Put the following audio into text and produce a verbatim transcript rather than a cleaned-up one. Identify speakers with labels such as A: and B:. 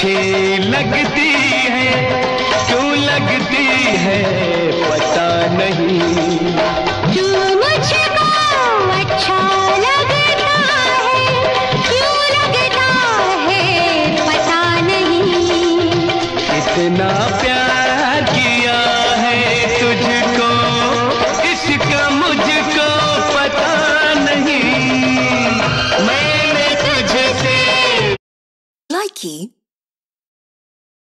A: अच्छी लगती है, क्यों लगती है पता नहीं।
B: तू मुझको अच्छा लगता है, क्यों लगता है पता नहीं।
A: इतना प्यार